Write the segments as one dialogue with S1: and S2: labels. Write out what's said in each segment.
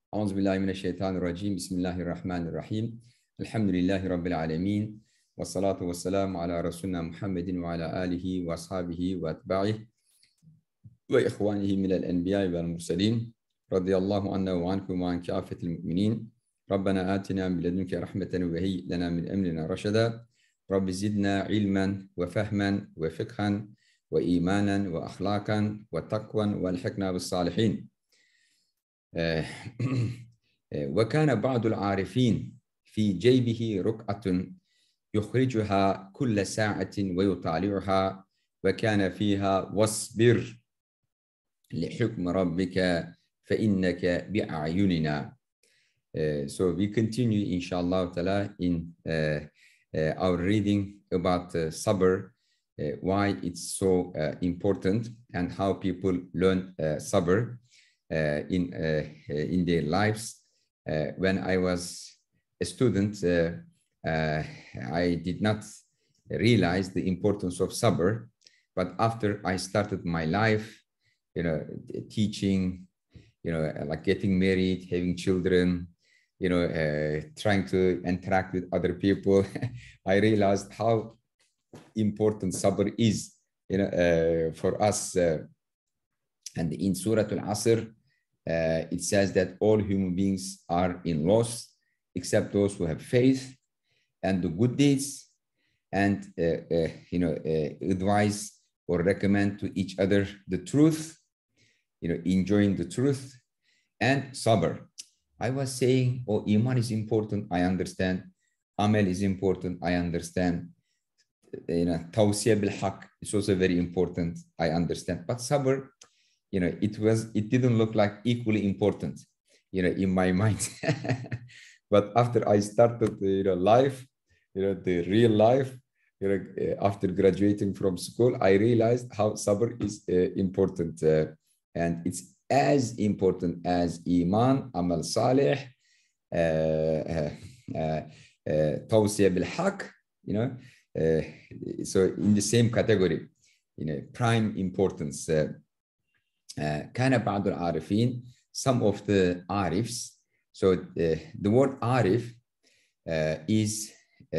S1: Euzubillahimineşşeytanirracim. Bismillahirrahmanirrahim. Elhamdülillahi Rabbil alemin. Ve salatu ve selamu ala Resulina Muhammedin ve ala alihi ve ashabihi ve etba'ihi ve ihvanihi minel enbiya'i vel murselin. Radiyallahu anna ve ankum ve an kâfetil müminin. Rabbena atina min ledunke rahmeten ve heyyi lena min emrina raşada. Rabbi zidna ilmen ve fehmen ve fikhan ve imanen ve ahlakan ve takvan ve elhikna bis salihin. وكان بعض العارفين في جيبه رقعة يخرجها كل ساعة ويطالعها وكان فيها واصبر لحكم ربك فإنك بأعيننا. So we continue inshallah ta'ala in our reading about sabr, why it's so important and how people learn sabr in their lives. When I was a student, I did not realize the importance of sabr, but after I started my life, teaching, like getting married, having children, trying to interact with other people, I realized how important sabr is, for us. And in Surah Al-Asr, it says that all human beings are in loss except those who have faith and do good deeds and advise or recommend to each other the truth, enjoying the truth and sabr. I was saying, oh, iman is important, I understand. Amal is important, I understand. Tawsiyah bil haq is also very important, I understand. But sabr, it didn't look like equally important, in my mind. But after I started, life, the real life, after graduating from school, I realized how sabr is important, and it's as important as iman, amal salih, tawsiyah bil haq, so in the same category, prime importance. كان بعض العارفين, some of the arifs. So the word arif is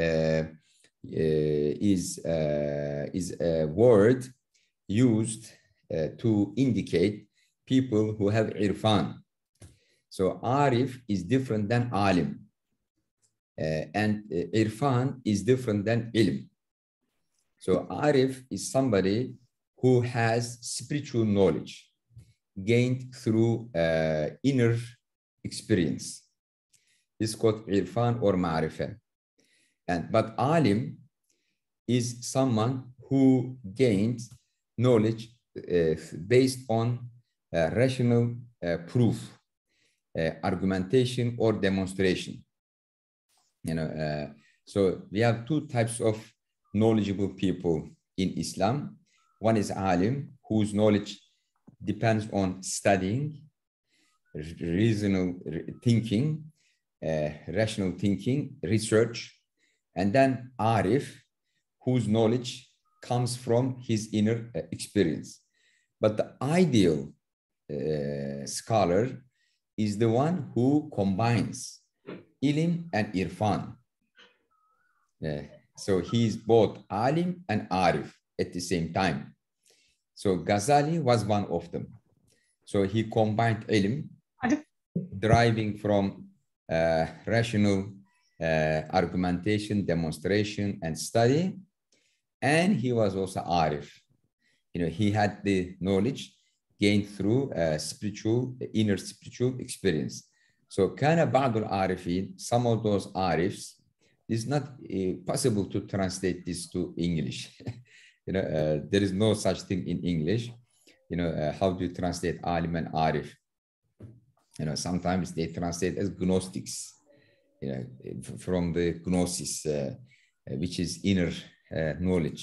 S1: a word used to indicate people who have irfan. So arif is different than alim, and irfan is different than ilm. So arif is somebody who has spiritual knowledge gained through inner experience. This is called irfan or ma'rifah. But alim is someone who gained knowledge based on rational proof, argumentation or demonstration. So we have two types of knowledgeable people in Islam. One is alim, whose knowledge depends on studying, reasonable thinking, rational thinking, research, and then arif, whose knowledge comes from his inner experience. But the ideal scholar is the one who combines ilm and irfan. So he is both alim and arif at the same time. So Ghazali was one of them. So he combined ilm, deriving from rational argumentation, demonstration, and study. And he was also arif. He had the knowledge gained through inner spiritual experience. So kana ba'dul arifin, some of those arifs, it's not possible to translate this to English. There is no such thing in English. How do you translate alim and arif? Sometimes they translate as gnostics, from the gnosis, which is inner knowledge.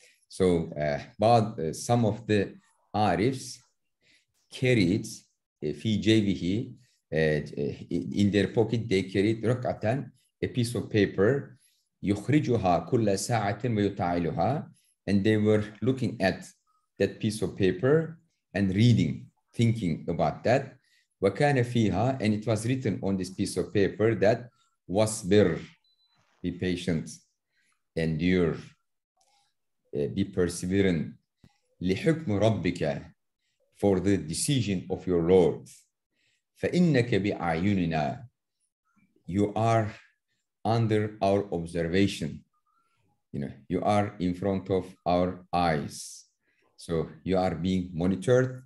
S1: But some of the arifs carried fi jaybihi, in their pocket they carried raqatan, a piece of paper, yukhrijuha kulla sa'atin wa yuta'iluha, and they were looking at that piece of paper and reading, thinking about that. وَكَانَ فِيهَا, and it was written on this piece of paper that وَاصْبِرْ, be patient, endure, be perseverant, لِحُكْمُ رَبِّكَ, for the decision of your Lord. فَإِنَّكَ بِأَعْيُنِنَا, you are under our observation. You are in front of our eyes. So you are being monitored.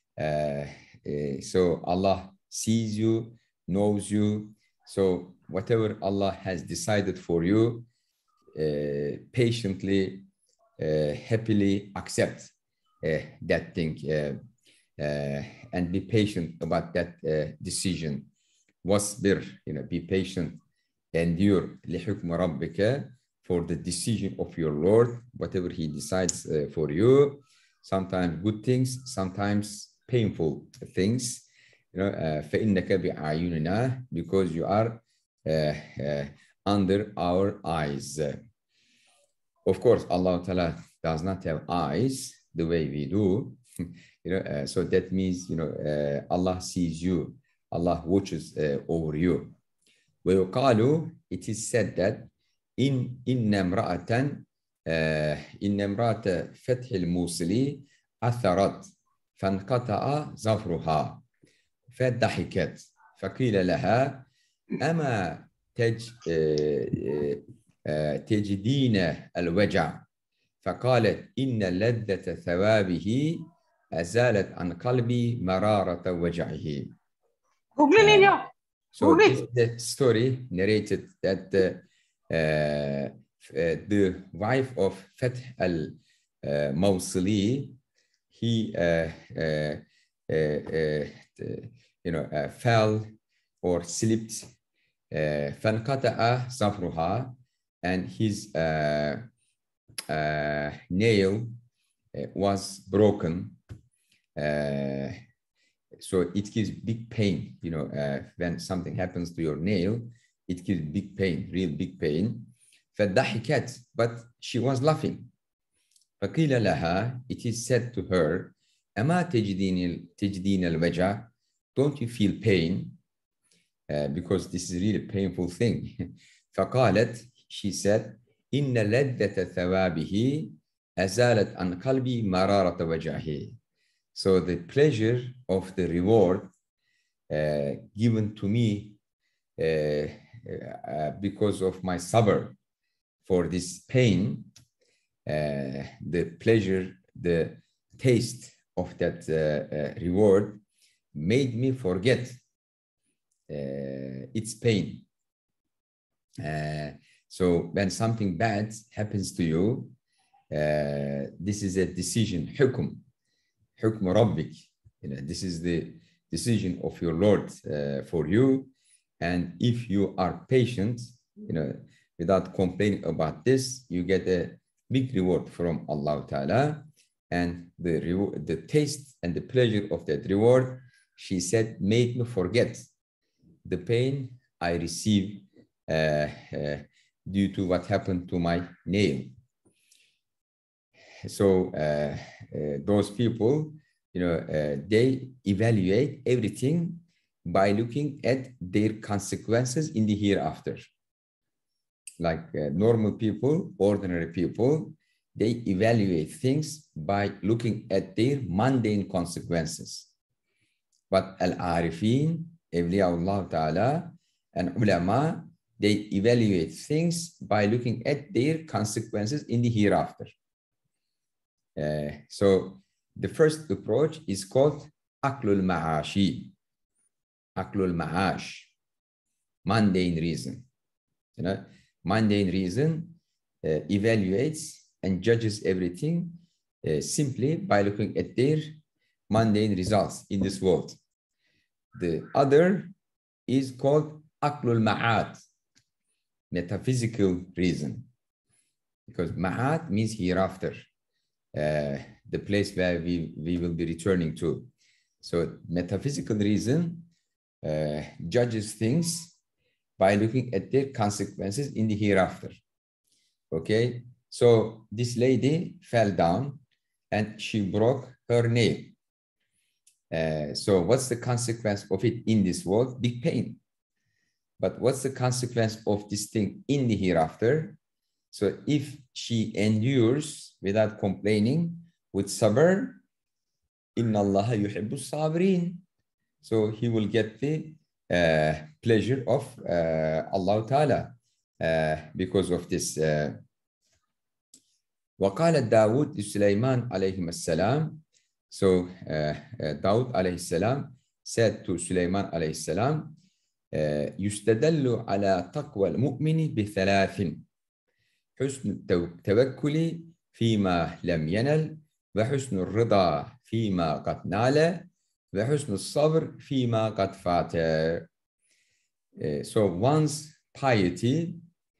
S1: So Allah sees you, knows you. So whatever Allah has decided for you, patiently, happily accept that thing and be patient about that decision. Wasbir, be patient, endure, لِحُكْمَ رَبِّكَ, for the decision of your Lord, whatever He decides for you. Sometimes good things, sometimes painful things. فَإِنَّكَ بِأَعْيُنِنَا, because you are under our eyes. Of course, Allah Ta'ala does not have eyes the way we do. So that means, Allah sees you. Allah watches over you. وَيُقَالُ, it is said that إن امرأة فتح الموصل أثرت فانقطع ظفرها فضحكت فقيل لها أما تجدين الوجع فقالت إن لذة ثوابه أزالت عن قلبي مرارة وجعه. So this is the story narrated that the wife of Fath al-Mawsili, he fell or slipped, فانقطع ظفرها, and his nail was broken. So it gives big pain, when something happens to your nail, it gives big pain, real big pain. فَضَحِكَتْ, but she was laughing. فَقِيلَ لَهَا, it is said to her, أَمَا تَجْدِينَ الْوَجَعَ, don't you feel pain? Because this is really a painful thing. فَقَالَتْ, she said, إِنَّ لَذَّةَ ثَوَابِهِ أَزَالَتْ عَنْ قَلْبِي مَرَارَةَ وَجَعِهِ. So the pleasure of the reward given to me because of my sabr for this pain, the pleasure, the taste of that reward made me forget its pain. So when something bad happens to you, this is a decision, حكم ربك. This is the decision of your Lord for you. And if you are patient, without complaining about this, you get a big reward from Allah Ta'ala. And the taste and the pleasure of that reward, she said, made me forget the pain I received due to what happened to my nail. So those people, they evaluate everything by looking at their consequences in the hereafter. Like normal people, ordinary people, they evaluate things by looking at their mundane consequences. But al-arifin, awliyaullah ta'ala, and ulama, they evaluate things by looking at their consequences in the hereafter. So the first approach is called Aqlul Ma'ashi. Aqlul Ma'ash, mundane reason. Mundane reason evaluates and judges everything simply by looking at their mundane results in this world. The other is called Aqlul Ma'at, metaphysical reason, because Ma'at means hereafter. The place where we will be returning to. So metaphysical reason judges things by looking at their consequences in the hereafter. Okay, so this lady fell down and she broke her nail. So what's the consequence of it in this world? Big pain. But what's the consequence of this thing in the hereafter? So if she endures without complaining with sabr, inna Allah yuhibbu sabirin. So he will get the pleasure of Allah Ta'ala because of this. وقال داود لسليمان عليه السلام. So Daud عليه السلام said to Sulaiman عليه السلام, يستدل على تقوى المؤمن بثلاث: حسن التوكل فيما لم ينل، وحسن الرضا فيما قد نال، وحسن الصبر فيما قد فات. So one's piety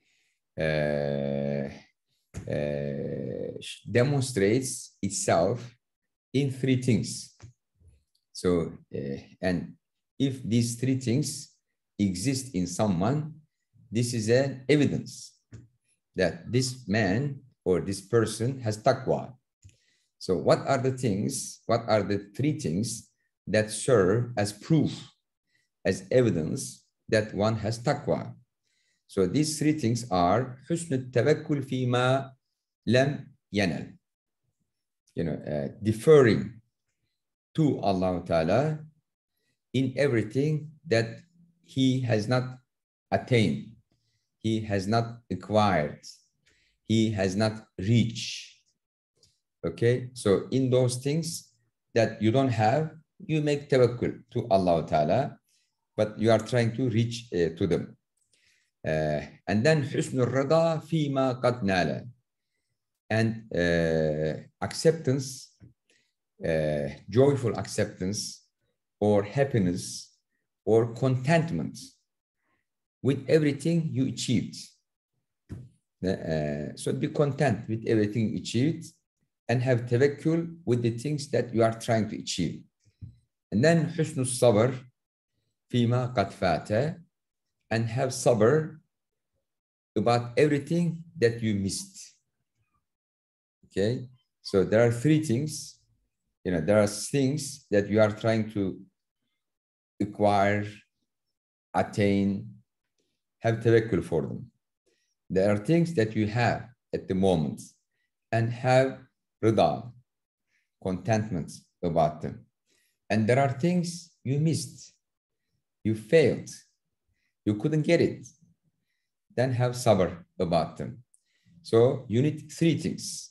S1: demonstrates itself in three things. So, and if these three things exist in someone, this is an evidence that this man or this person has taqwa. So what are the things, what are the three things that serve as proof, as evidence that one has taqwa? So these three things are husn tawakkul fima lam yanal, deferring to Allah Ta'ala in everything that he has not attained, he has not acquired, he has not reached. Okay, so in those things that you don't have, you make tawakkul to Allah Ta'ala, but you are trying to reach to them. And then husnul rada fima qad nala, and acceptance, joyful acceptance or happiness or contentment with everything you achieved. So be content with everything you achieved and have tawakkul with the things that you are trying to achieve. And then husnul sabr fima qad fata, and have sabr about everything that you missed. Okay, so there are three things. There are things that you are trying to acquire, attain, have tawakkul for them. There are things that you have at the moment and have rida, contentment about them. And there are things you missed, you failed, you couldn't get it. Then have sabr about them. So you need three things: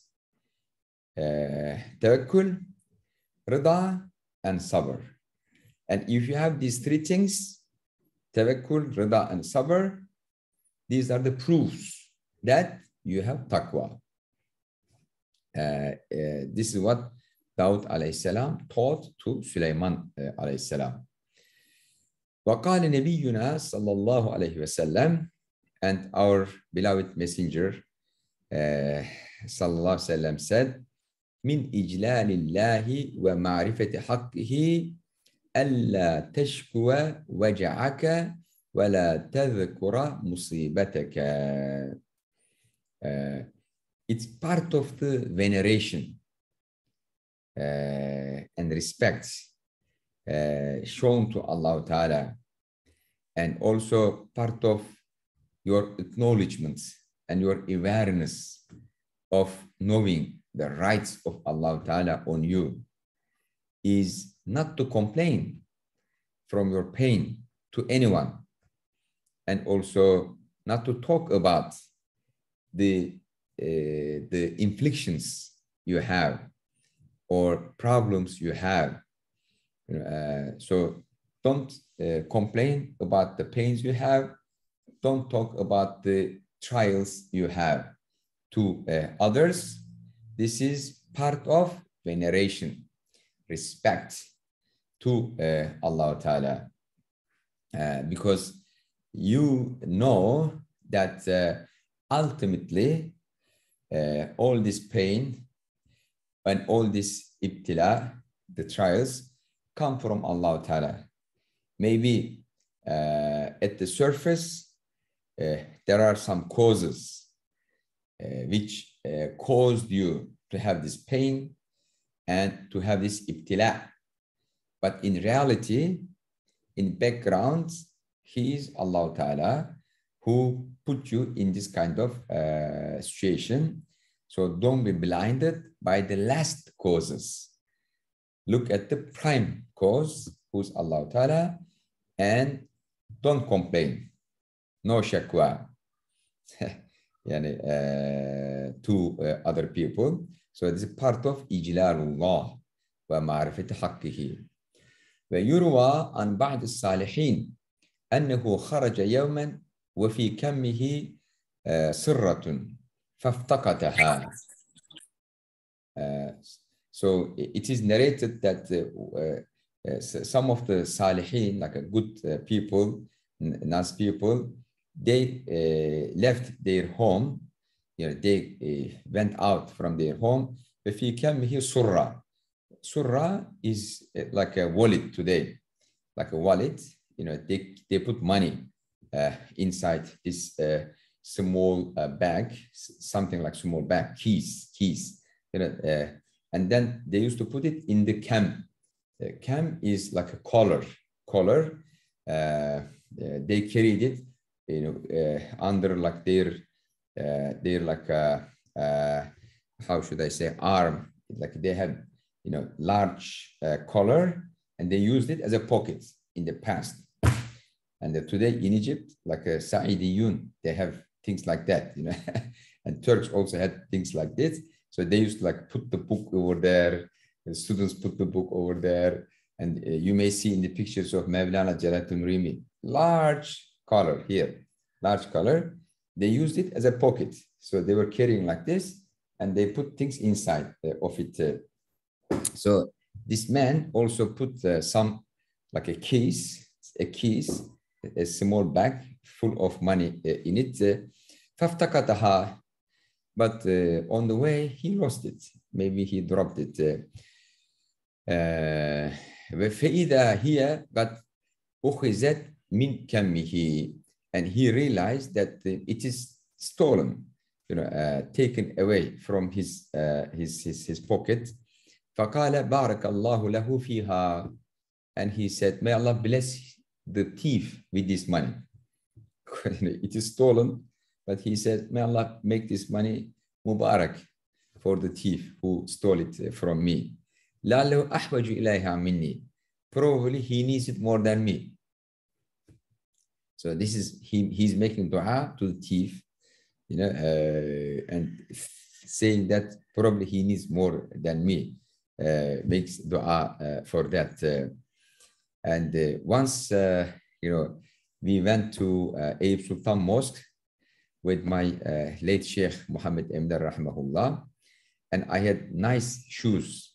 S1: tawakkul, rida, and sabr. And if you have these three things, tawakkul, rida, and sabr, these are the proofs that you have taqwa. This is what Daud alayhi salam taught to Sulaiman alayhi salam. وقال نبينا صلى الله عليه وسلم, and our beloved messenger sallallahu alaihi wasallam said, min ijlalillahi wa ma'rifati haqqihi alla tashkuwa waja'aka wa la tadhkura musibataka. It's part of the veneration and respect shown to Allah Ta'ala, and also part of your acknowledgement and your awareness of knowing the rights of Allah Ta'ala on you is not to complain from your pain to anyone, and also not to talk about the inflictions you have or problems you have. So don't complain about the pains you have. Don't talk about the trials you have to others. This is part of veneration, respect to Allah Ta'ala. Because you know that ultimately all this pain and all this ibtila, the trials, come from Allah Ta'ala. Maybe at the surface, there are some causes which caused you to have this pain and to have this ibtila. But in reality, in background, he is Allah Ta'ala who put you in this kind of situation. So don't be blinded by the last causes. Look at the prime cause, who's Allah Ta'ala, and don't complain. No shakwa to other people. So this is part of ijlalullah wa ma'rifat haqqihi. ويروى عن بعض الصالحين أنه خرج يوما وفي كمه سرة فافتقتها. So it is narrated that some of the salihin, like a good people, nice people, they left their home. They went out from their home. وفي كمه سرة. Surah is like a wallet today, like a wallet. They put money inside this small bag, something like small bag, keys. And then they used to put it in the cam. Cam is like a collar. They carried it, under like their like how should I say, arm. Like they had large collar, and they used it as a pocket in the past. And today in Egypt, like a Sa'idiyun, they have things like that, and Turks also had things like this. So they used to like put the book over there, the students put the book over there, and you may see in the pictures of Mevlana Jalaluddin Rumi, large collar here, large collar. They used it as a pocket. So they were carrying like this, and they put things inside of it. So this man also put some, like a keys, a small bag full of money in it. But on the way, he lost it. Maybe he dropped it. وَفَإِذَا هِيَ قَدْ أُخِذَتْ مِنْ كَمِّهِ. And he realized that it is stolen, taken away from his pocket. فَقَالَ بَارَكَ اللَّهُ لَهُ فِيهَا. And he said, may Allah bless the thief with this money. It is stolen, but he said, may Allah make this money mubarak for the thief who stole it from me. لَعَلَّهُ أَحْوَجُ إِلَيْهَا مِنِّي. Probably he needs it more than me. So this is, he's making dua to the thief, and saying that probably he needs more than me. Makes dua for that. And once, we went to Ayub Sultan Mosque with my late Sheikh Muhammad Emdar Rahimahullah, and I had nice shoes,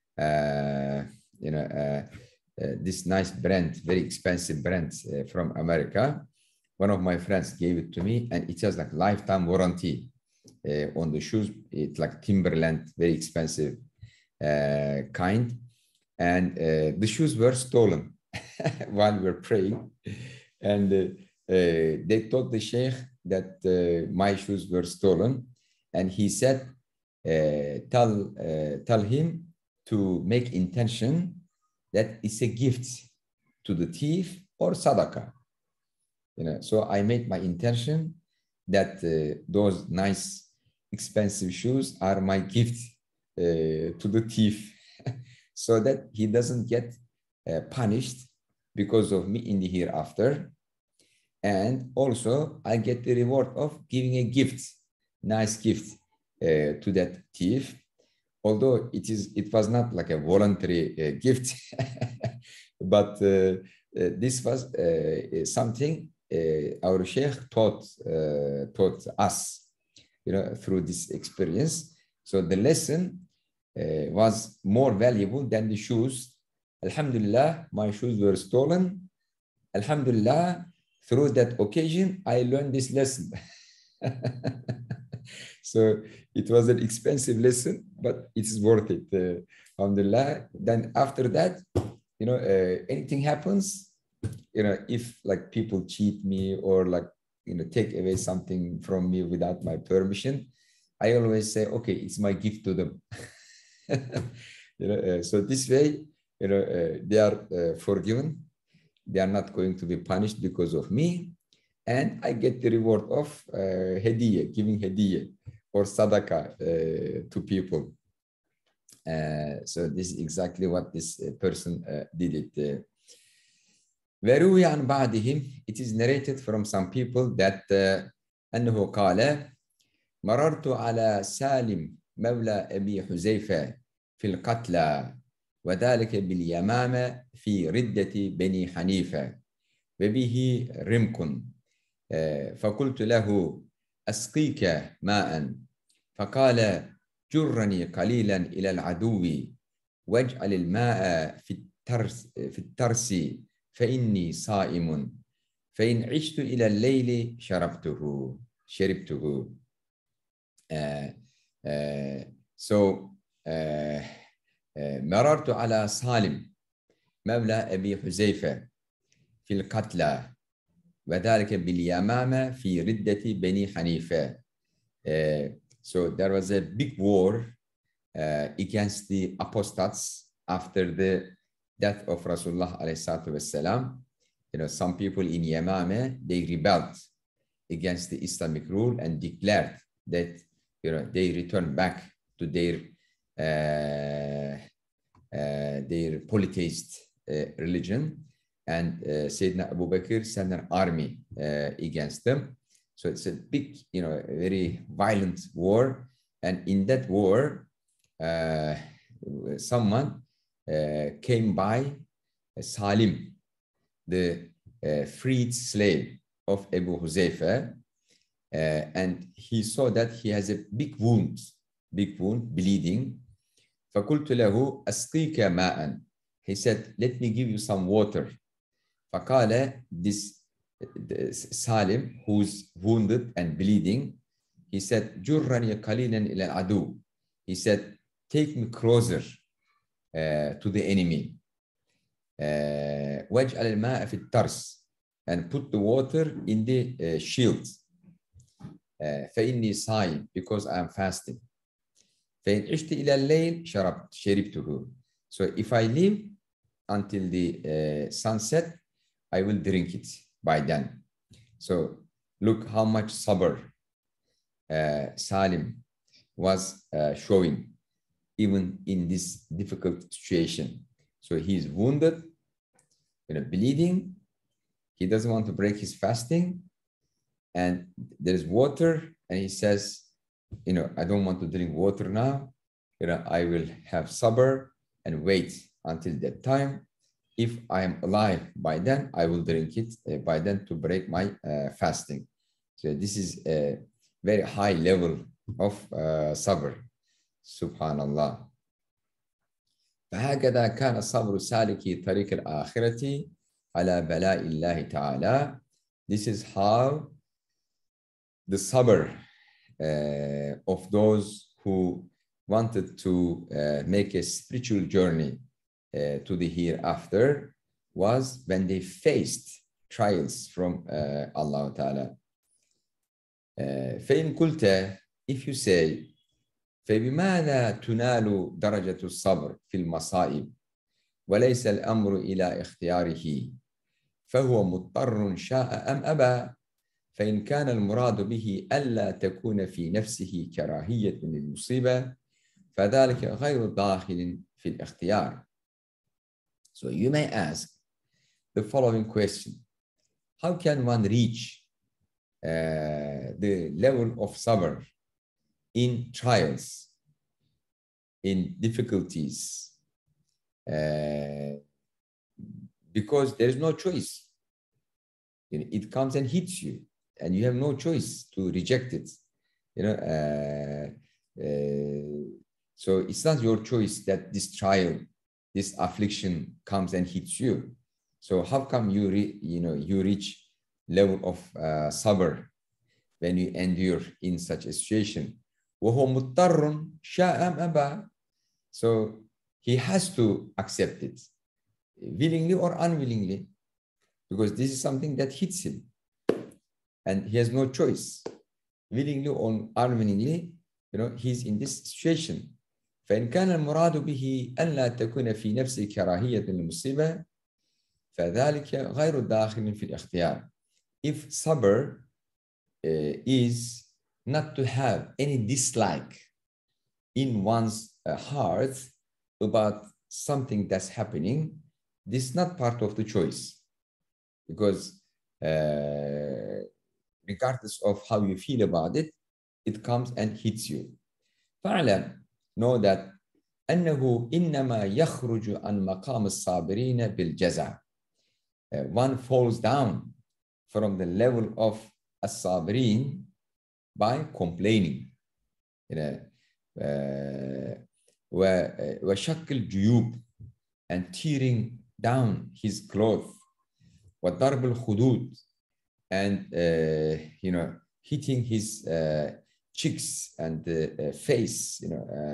S1: this nice brand, very expensive brand from America. One of my friends gave it to me, and it has like lifetime warranty on the shoes. It's like Timberland, very expensive kind. And the shoes were stolen while we were praying. And they told the Sheikh that my shoes were stolen. And he said, tell him to make intention that it's a gift to the thief or sadaqah. So I made my intention that those nice, expensive shoes are my gift to the thief, so that he doesn't get punished because of me in the hereafter. And also I get the reward of giving a gift, nice gift to that thief. Although it was not like a voluntary gift, but this was something our Sheikh taught us, through this experience. So the lesson was more valuable than the shoes. Alhamdulillah, my shoes were stolen. Alhamdulillah, through that occasion, I learned this lesson. So it was an expensive lesson, but it's worth it. Alhamdulillah. Then after that, anything happens, if like people cheat me or like, take away something from me without my permission, I always say, okay, it's my gift to them. So this way, they are forgiven. They are not going to be punished because of me. And I get the reward of hediye, giving hediye or sadaqah to people. So this is exactly what this person did it. وروي عن بعضهم, it is narrated from some people that أنه قال مررت على سالم مولى أبي حذيفة في القتلى وذلك باليمامة في ردة بني حنيفة وبه رمق فقلت له أسقيك ماء فقال جرني قليلا إلى العدو واجعل الماء في الترس فإني صائم فإن عشت إلى الليل شربته. So مررت على سالم مولى أبي حذيفة في القتلى وذلك باليمامة في ردة بني حنيفة. So there was a big war against the apostates after the death of Rasulullah alayhi wasalam. Some people in Yamama, they rebelled against the Islamic rule and declared that they return back to their polytheist religion, and Sayyidina Abu Bakr sent an army against them. So it's a big, very violent war, and in that war, someone came by Salim, the freed slave of Abu Huzaifa, and he saw that he has a big wound, bleeding. فَقُلْتُ لَهُ أَسْقِيكَ مَاءً. He said, let me give you some water. فَقَالَ, this Salim, who's wounded and bleeding, he said, جُرَّنِي قَلِيلًا إِلَى الْعَدُوِ. He said, take me closer to the enemy. وَاجْعَلَ الْمَاءَ فِي التَّرْسِ. And put the water in the shield. فَإِنِّي صَائِمٌ, because I am fasting. فَإِنْ عِشْتِ إِلَى اللَّيْلِ شَرِبْتُهُ. So if I live until the sunset, I will drink it by then. So look how much sabr Salim was showing even in this difficult situation. So he's wounded, bleeding. He doesn't want to break his fasting, and there's water, and he says, I don't want to drink water now. I will have sabr and wait until that time. If I am alive by then, I will drink it by then to break my fasting. So this is a very high level of sabr. Subhanallah. فهكذا كان صبر سالكي طريق الآخرة على بلاء الله تعالى. This is how the sabr of those who wanted to make a spiritual journey to the hereafter was when they faced trials from Allah Ta'ala. فإن قلت, if you say, فبماذا تنال درجة الصبر في المصائب وليس الأمر إلى اختياره فهو مضطر شاء أم أبى فإن كان المراد به ألا تكون في نفسه كراهية للمصيبة فذلك غير داخل في الاختيار. So you may ask the following question: how can one reach the level of sabr in trials, in difficulties? Because there is no choice. It comes and hits you, and you have no choice to reject it. So it's not your choice that this trial, this affliction comes and hits you. So how come you reach level of sabr when you endure in such a situation? وَهُوَ مُضْطَرٌ شَاءَ أَمْ أَبَى. So he has to accept it, willingly or unwillingly, because this is something that hits him, and he has no choice. Willingly or unwillingly, he's in this situation. فإن كان المراد به أن لا تكون في نفس كراهية للمصيبة فذلك غير داخل في الاختيار. If sabr is not to have any dislike in one's heart about something that's happening, this is not part of the choice. Because regardless of how you feel about it, it comes and hits you. فاعلم, know that أنه إنما يخرج عن مقام الصابرين بالجزع. One falls down from the level of الصابرين by complaining. وشق الجيوب and tearing down his clothes. وضرب الخدود and hitting his cheeks and face,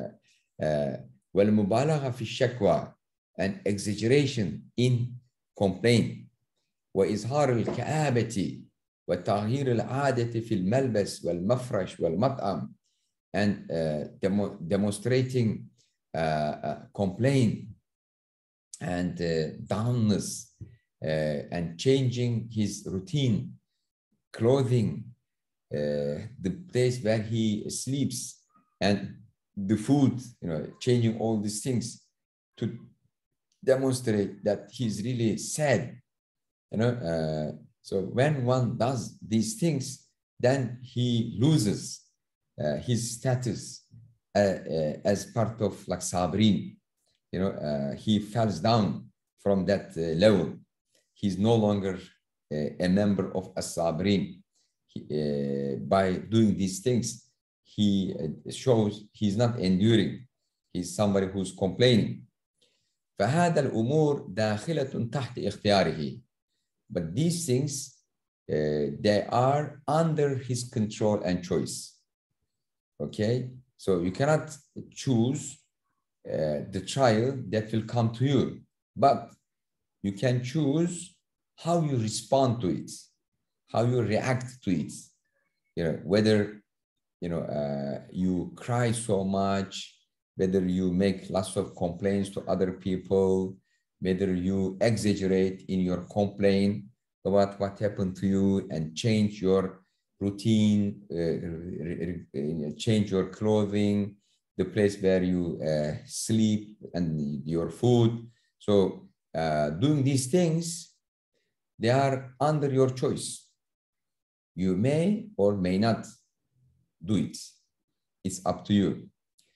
S1: والمبالغة في الشكوى and exaggeration in complaint. وإظهار الكآبة وتغيير العادة في الملبس والمفرش والمطعم and demonstrating complaint and downness and changing his routine, clothing, the place where he sleeps and the food, changing all these things to demonstrate that he's really sad. So when one does these things, then he loses his status as part of like Sabrin. He falls down from that level. He's no longer a member of As-Sabrin. By doing these things, he shows he's not enduring. He's somebody who's complaining. فهذا الأمور داخلة تحت اختياره. But these things, they are under his control and choice. Okay? So you cannot choose the trial that will come to you, but you can choose how you respond to it, how you react to it. Whether you cry so much, whether you make lots of complaints to other people, whether you exaggerate in your complaint about what happened to you and change your routine, change your clothing, the place where you sleep and your food. So doing these things, they are under your choice. You may or may not do it. It's up to you.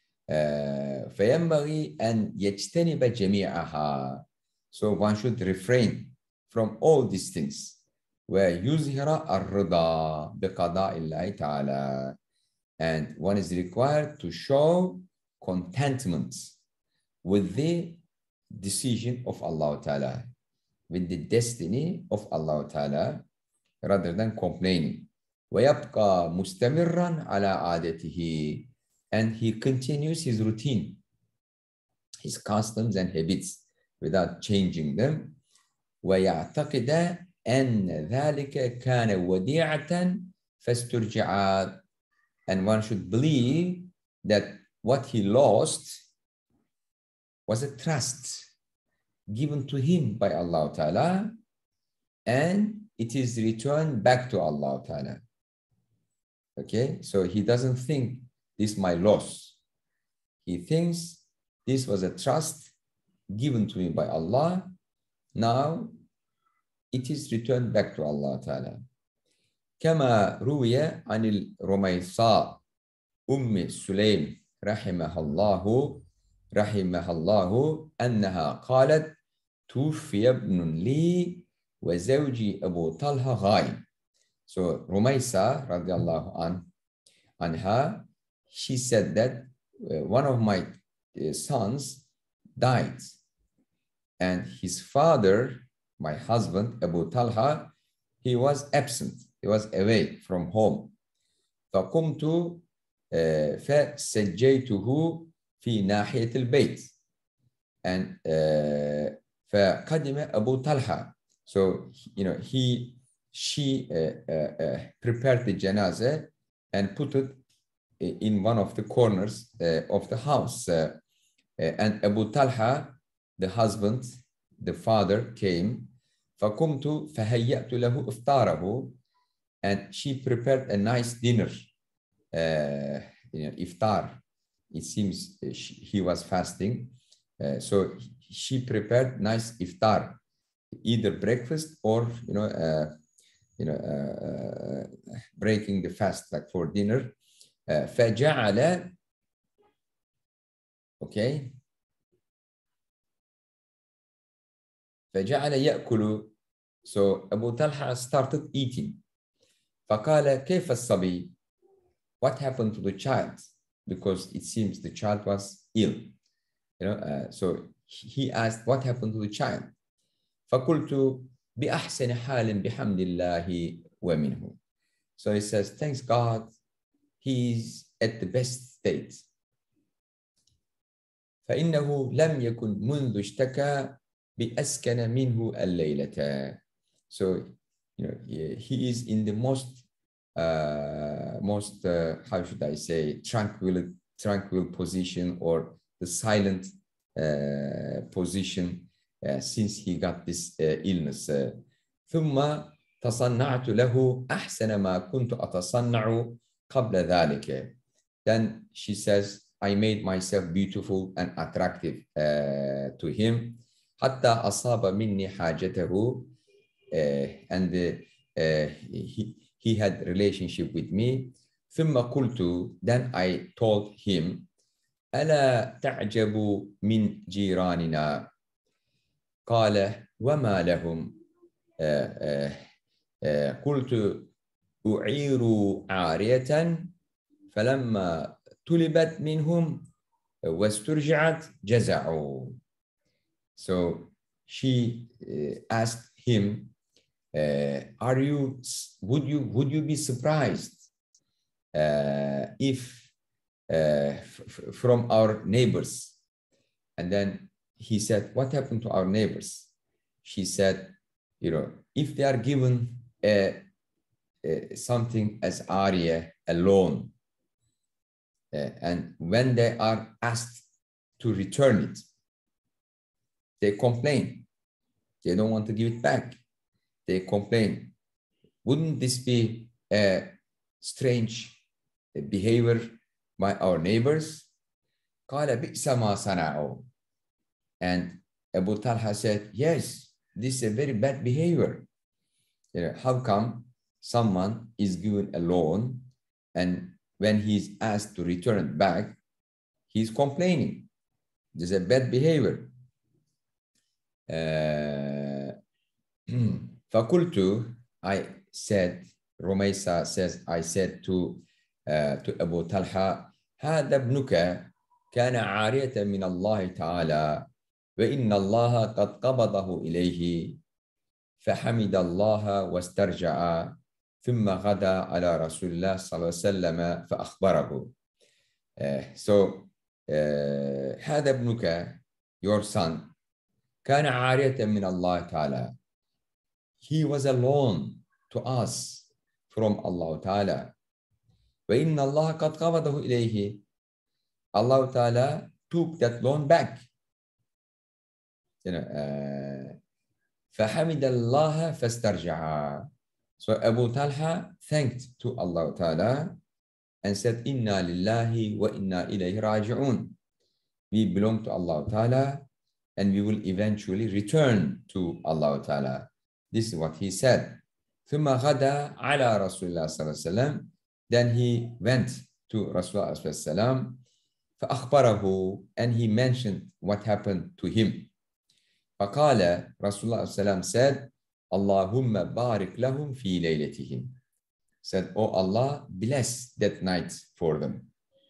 S1: فينبغي أن يجتنب جميعها. So one should refrain from all these things. ويظهر الرضا بقضاء الله تعالى. And one is required to show contentment with the decision of Allah Ta'ala, with the destiny of Allah Ta'ala, rather than complaining. ويبقى مستمرا على عادته. And he continues his routine, his customs and habits without changing them. ويعتقد أن ذلك كان وديعة فاسترجعت. And one should believe that what he lost was a trust given to him by Allah Ta'ala, and it is returned back to Allah Ta'ala. Okay, so he doesn't think this is my loss. He thinks this was a trust given to me by Allah. Now it is returned back to Allah Ta'ala. كما روي عن الرميصاء أم سليم رحمها الله أنها قالت توفي ابن لي وزوجي أبو طلحة غائب. So Rumaysa radiallahu anha, she said that one of my sons died, and his father, my husband Abu Talha, he was absent. He was away from home. فقمت فسجيته في ناحية البيت. And فقدم أبو طلحة. So she prepared the janazah and put it in one of the corners of the house. And Abu Talha, the husband, the father came. فقمت فهيأت له إفطاره, and she prepared a nice dinner. Iftar. It seems he was fasting, so she prepared nice iftar, either breakfast or breaking the fast, like for dinner. فجعل, okay. فجعل يأكل. So Abu Talha started eating. فقال كيف الصبي? What happened to the child? Because it seems the child was ill. So he asked, what happened to the child? فقلت بأحسن حال بحمد الله ومنه. So he says, thanks God, he's at the best state. فإنه لم يكن منذ اشتكى بأسكن منه الليلة. So he is in the most how should I say, tranquil position, or the silent position since he got this illness. ثم تصنعت له أحسن ما كنت أتصنع قبل ذلك. Then she says, I made myself beautiful and attractive to him. حتى أصاب مني حاجته, and he had relationship with me. ثم قلت, then I told him, ألا تعجب من جيراننا؟ قال وما لهم؟ قلت أعير عارية فلما طلبت منهم واسترجعت جزعوا. So she asked him, would you be surprised if from our neighbors? And then he said, what happened to our neighbors? She said, if they are given something as aria, a loan, and when they are asked to return it, they complain. They don't want to give it back. They complain. Wouldn't this be a strange behavior by our neighbors? قال بئس ما صنعوا. And Abu Talha said, yes, this is a very bad behavior. How come someone is given a loan, and when he's asked to return it back, he's complaining? This is a bad behavior. فقلت, I said, Rumaysa says, I said to Abu Talha, هذا ابنك كان عارية من الله تعالى وإن الله قد قبضه إليه فحمد الله واسترجع ثم غدا على رسول الله صلى الله عليه وسلم فأخبره. So هذا ابنك, your son, كان عارية من الله تعالى. He was a loan to us from Allah Ta'ala. وَإِنَّ اللَّهَ قَدْ قَبَضَهُ إِلَيْهِ. Allah Ta'ala took that loan back. فَحَمِدَ اللَّهَ فَاسْتَرْجَعَ. So Abu Talha thanked to Allah Ta'ala and said, إِنَّا لِلَّهِ وَإِنَّا إِلَيْهِ رَاجِعُونَ. We belong to Allah Ta'ala and we will eventually return to Allah Ta'ala. This is what he said. ثم غدا على رسول الله صلى الله عليه وسلم. Then he went to Rasulullah صلى الله عليه وسلم فأخبره, and he mentioned what happened to him. فقال Rasulullah صلى الله عليه وسلم said, اللهم بارك لهم في ليلتهم. Said, oh Allah, bless that night for them.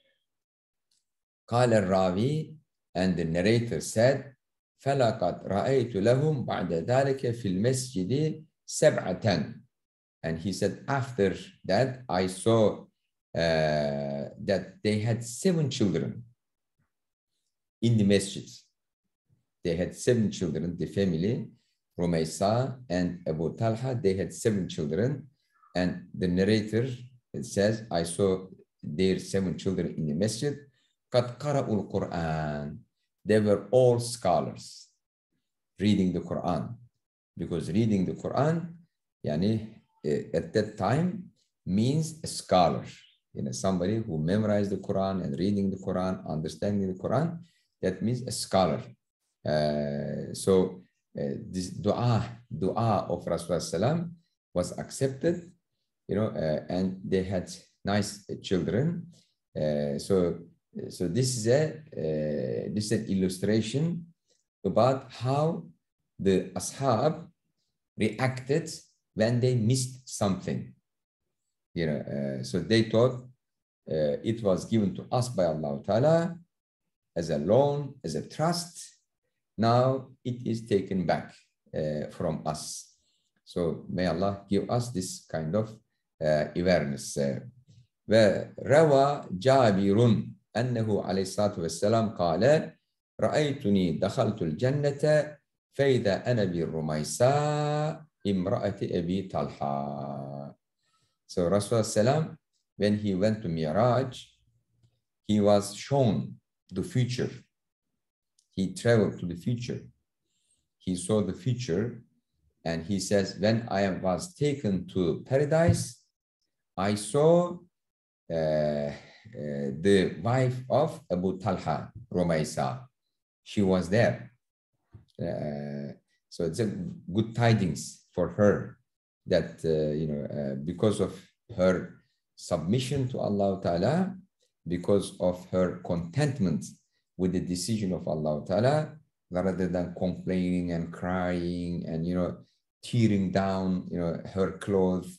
S1: قال الراوي, and the narrator said, فَلَقَدْ رَأَيْتُ لَهُمْ بَعْدَ ذَلِكَ فِي الْمَسْجِدِ سَبْعَةً. And he said, after that, I saw that they had 7 children in the masjid. They had 7 children, the family, Rumaysa and Abu Talha, they had 7 children. And the narrator says, I saw their 7 children in the masjid. قَدْ قَرَأُوا الْقُرْآنِ. they were all scholars reading the Quran, because reading the Quran, at that time means a scholar, somebody who memorized the Quran and reading the Quran, understanding the Quran, that means a scholar. This dua of Rasulullah was accepted, and they had nice children. So this is an illustration about how the ashab reacted when they missed something. So they thought it was given to us by Allah Ta'ala as a loan, as a trust. Now it is taken back from us. So may Allah give us this kind of awareness. وروى جابر أنه عليه الصلاة والسلام قال رأيتني دخلت الجنة فإذا أنا بالرميساء امرأة أبي طلحة. So Rasulullah, when he went to Mi'raj, he was shown the future. He traveled to the future. He saw the future, and he says, when I was taken to paradise, I saw the wife of Abu Talha, Rumaysa. She was there. So it's a good tidings for her that, because of her submission to Allah Ta'ala, because of her contentment with the decision of Allah Ta'ala, rather than complaining and crying and, tearing down, her clothes,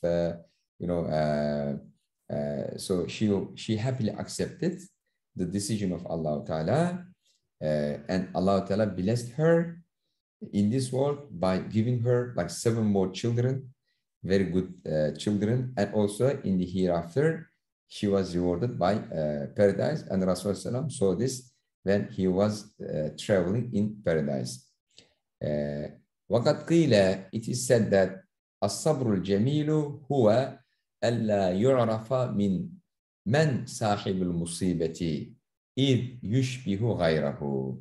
S1: so she happily accepted the decision of Allah Ta'ala, and Allah Ta'ala blessed her in this world by giving her like 7 more children, very good children, and also in the hereafter, she was rewarded by paradise, and Rasulullah saw this when he was traveling in paradise. وَقَدْ قِيلَ, it is said that الصبر الجميل هو ألا يعرف من صاحب المصيبة إذ يشبه غيره.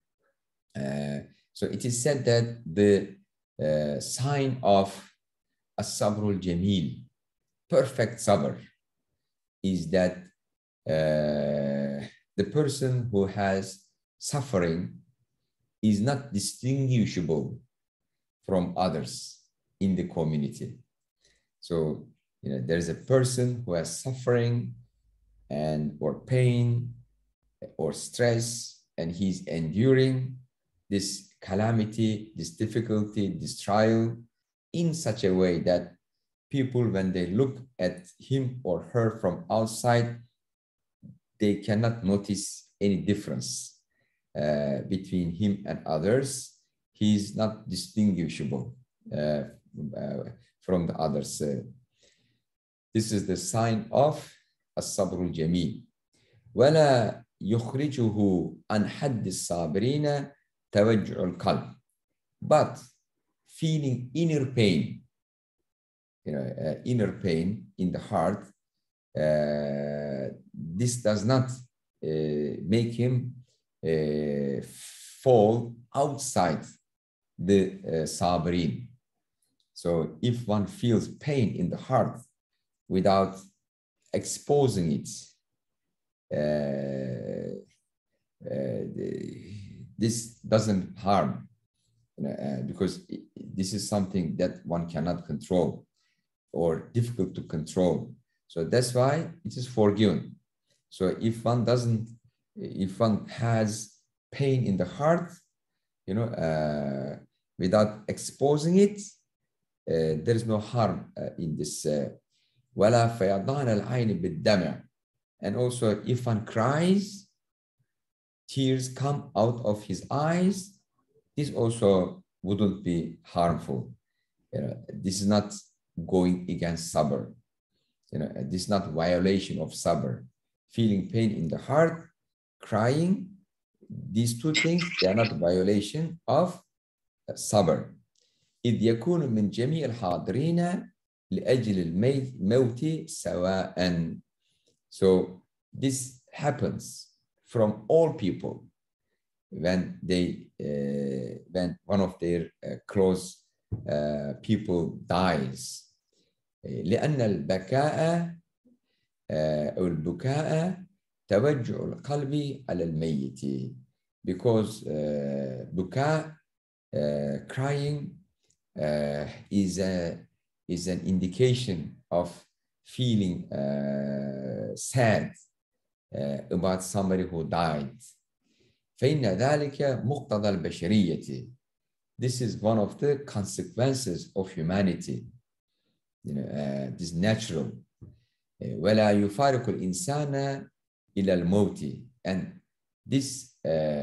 S1: So it is said that the sign of الصبر الجميل, perfect sabr, is that the person who has suffering is not distinguishable from others in the community. So, there's a person who has suffering or pain or stress, and he's enduring this calamity, this difficulty, this trial in such a way that people, when they look at him or her from outside, they cannot notice any difference between him and others. He is not distinguishable from the others. This is the sign of الصبر الجميل. ولا يخرجه عن حد الصابرين توجع القلب. But feeling inner pain, inner pain in the heart, this does not make him fall outside the sabirin. So if one feels pain in the heart without exposing it, this doesn't harm, because this is something that one cannot control or difficult to control. So that's why it is forgiven. So if one has pain in the heart, without exposing it, there is no harm in this. ولا فيضان العين بالدمع. And also if one cries, tears come out of his eyes, this also wouldn't be harmful. This is not going against sabr. This is not violation of sabr. Feeling pain in the heart, crying, these two things, they are not violation of sabr. إذ يكون من جميع الحاضرين لأجل الموت سواء. So this happens from all people, when one of their close people dies. لأن البكاء أو البكاء توجع القلب على الميت, because بكاء, crying, is an indication of feeling sad about somebody who died. فإن ذلك مقتضى البشرية. This is one of the consequences of humanity. This is natural. ولا يفارق الإنسان إلى الموت. And this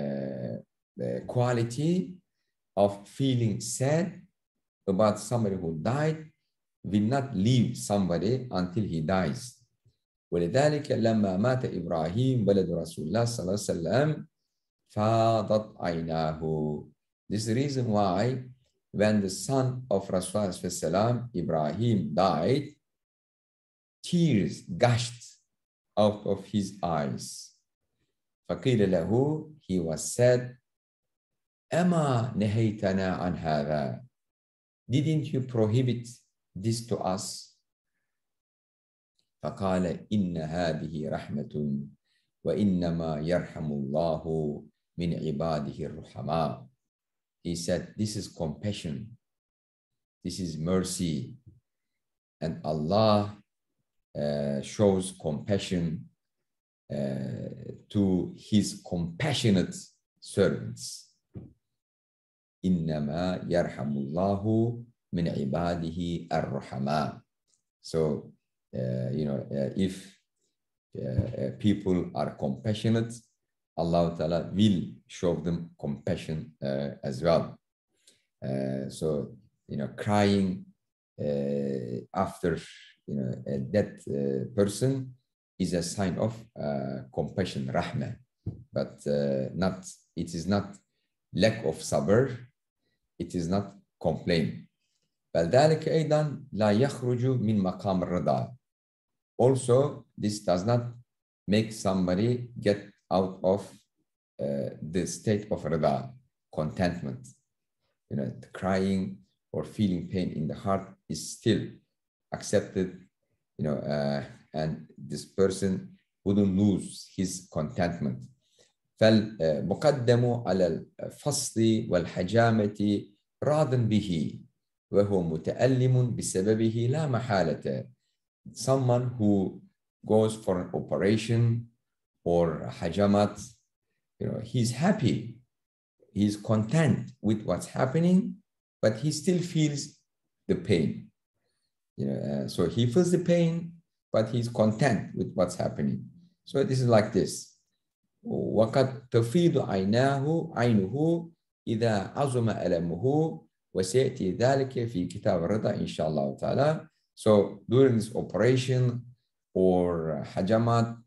S1: quality of feeling sad about somebody who died will not leave somebody until he dies. ولذلك لما مات إبراهيم ولد رسول الله صلى الله عليه وسلم فاضت عيناه. This is the reason why when the son of Rasulullah Ibrahim died, tears gushed out of his eyes. فقيل له, he was said, أما نهيتنا عن هذا? Didn't you prohibit this to us? فقال إن هذه رحمة وإنما يرحم الله من عباده الرحماء. He said, this is compassion, this is mercy, and Allah shows compassion to his compassionate servants. إنما يرحم الله من عباده الرحماء. So, if people are compassionate, Allah Ta'ala will show them compassion as well. So, crying after a dead person is a sign of compassion, rahmah, but it is not lack of sabr, it is not complaint. بل ذلك أيضا لا يخرج من مقام الرضا. Also, this does not make somebody get out of the state of rida, contentment. Crying or feeling pain in the heart is still accepted, and this person wouldn't lose his contentment. فالمقدم على الفصل والحجامة راض به وهو متألم بسببه لا محالة. Someone who goes for an operation or hajamat, he's happy, he's content with what's happening, but he still feels the pain. So he feels the pain, but he's content with what's happening. So this is like this. وقد تفيض عينه إذا عظم ألمه وسيأتي ذلك في كتاب الرضا إن شاء الله تعالى. So during this operation or hajamat,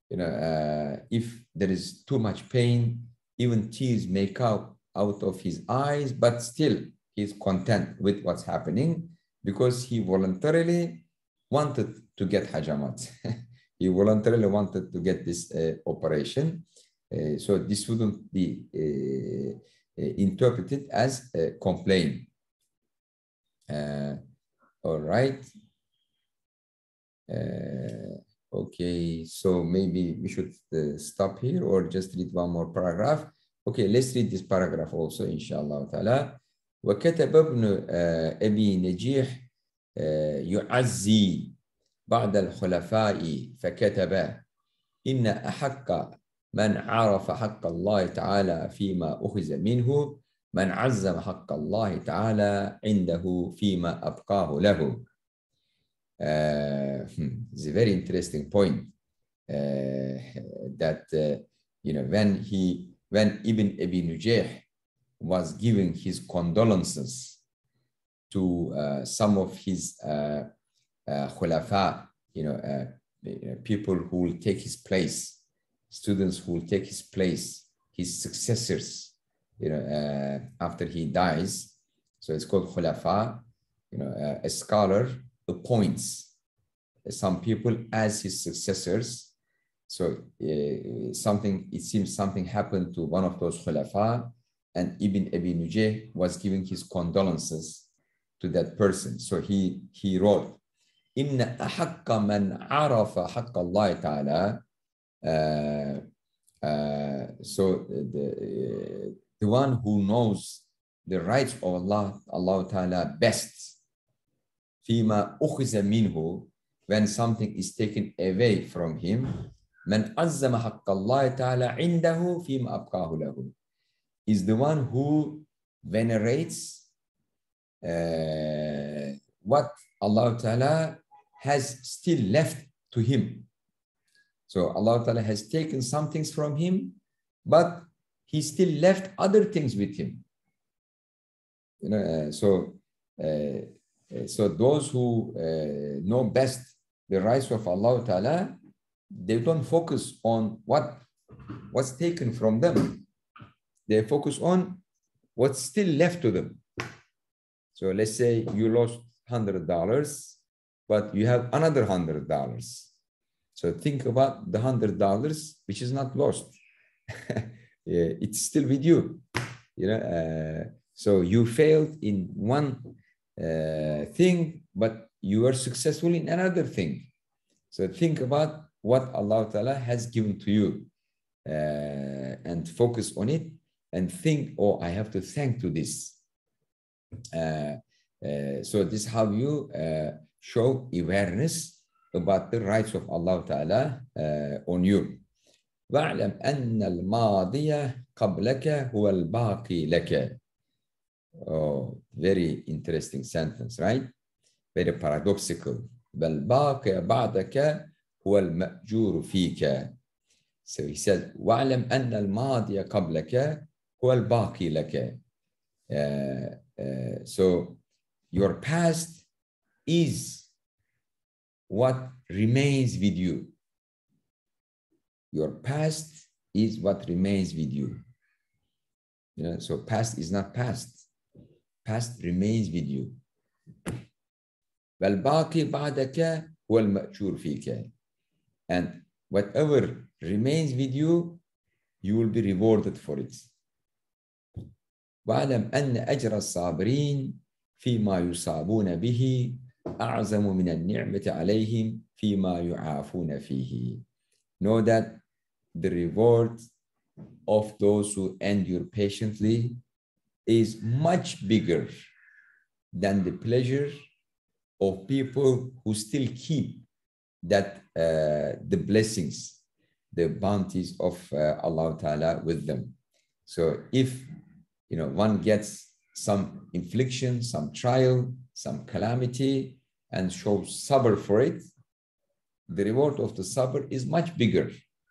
S1: if there is too much pain, even tears may come out of his eyes, but still he's content with what's happening because he voluntarily wanted to get hajamat. He voluntarily wanted to get this operation. So this wouldn't be interpreted as a complaint. All right. Okay, so maybe we should stop here or just read one more paragraph. Okay, let's read this paragraph also, inshallah ta'ala. وكتب ابن أبي نجيح يعزي بعد الخلفاء فكتب إن أحق من عرف حق الله تعالى فيما أخذ منه من عزم حق الله تعالى عنده فيما أبقاه له. It's a very interesting point that when Ibn Abi Nujayh was giving his condolences to some of his khulafa, people who will take his place, students who will take his place, his successors, after he dies. So it's called khulafa. A scholar appoints some people as his successors, So it seems something happened to one of those khulafa, and Ibn Abi Nujayh was giving his condolences to that person. So he wrote, إن أحق من عرف حق الله تعالى. So the one who knows the rights of Allah Ta'ala best, فيما أخذ منه, when something is taken away from him, من عظم حق الله تعالى عنده فيما أبقاه له, is the one who venerates what Allah Ta'ala has still left to him. So Allah Ta'ala has taken some things from him, but he still left other things with him. You know, so those who know best the rights of Allah Ta'ala, they don't focus on what's taken from them. They focus on what's still left to them. So let's say you lost $100, but you have another $100. So think about the $100 which is not lost. It's still with you. You know, so you failed in one thing, but you were successful in another thing. So think about what Allah Ta'ala has given to you and focus on it and think, oh, I have to thank to this. So this is how you show awareness about the rights of Allah Ta'ala on you. وَاعْلَمْ أَنَّ الْمَاضِيَ قَبْلَكَ هُوَ الْبَاقِي لَكَ. Oh, very interesting sentence, right? Very paradoxical. بَالْبَاقِي بَعْدَكَ هُوَ الْمَأْجُورُ فِيكَ. So he said, وَاعْلَمْ أَنَّ الْمَاضِيَ قَبْلَكَ هُوَ الْبَاقِي لَكَ. So your past is what remains with you. Your past is what remains with you. You know, so past is not past. Past remains with you. وَالْبَاقِي بَعْدَكَ هُوَ الْمَأْجُورُ فِيكَ. And whatever remains with you, you will be rewarded for it. وَاعْلَمْ أَنَّ أَجْرَ الصَّابِرِينَ فِيمَا يُصَابُونَ بِهِ أَعْظَمُ مِنَ النِّعْمَةِ عَلَيْهِمْ فِيمَا يُعَافُونَ فِيهِ. Know that the reward of those who endure patiently is much bigger than the pleasure of people who still keep that the blessings, the bounties of Allah Ta'ala with them. So if one gets some infliction, some trial, some calamity, and shows sabr for it, the reward of the sabr is much bigger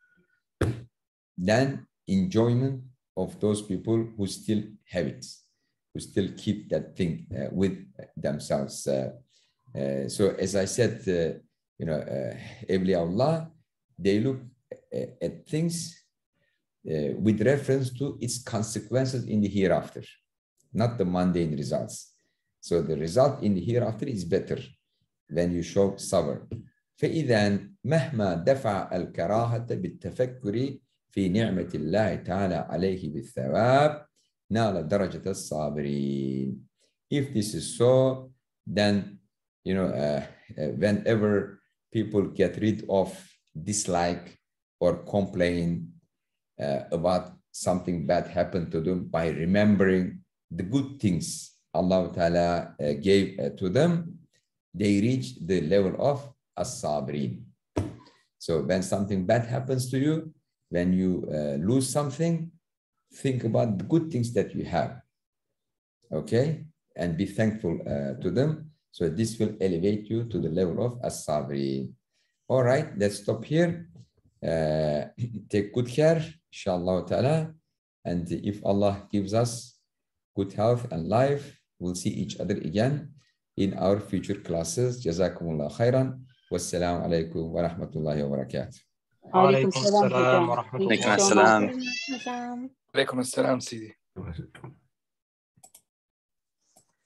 S1: than enjoyment of those people who still have it, who still keep that thing with themselves. So as I said, Awliyaullah, they look at things with reference to its consequences in the hereafter, not the mundane results. So the result in the hereafter is better when you show sabr. فإذا مهما دفع الكراهة بالتفكر في نعمة الله تعالى عليه بالثواب نال درجة الصابرين. If this is so, then whenever people get rid of dislike or complain about something bad happened to them by remembering the good things Allah Ta'ala gave to them, they reach the level of as-sabirin. So when something bad happens to you, when you lose something, think about the good things that you have, okay? And be thankful to them. So this will elevate you to the level of as-sabirin. All right, let's stop here. Take good care, inshallah ta'ala. And if Allah gives us good health and life, we'll see each other again in our future classes. Jazakumullah khairan. Wassalamu alaikum wa rahmatullahi wa barakatuh.
S2: وعليكم السلام ورحمة الله.
S3: عليكم السلام.
S4: عليكم السلام سيدي.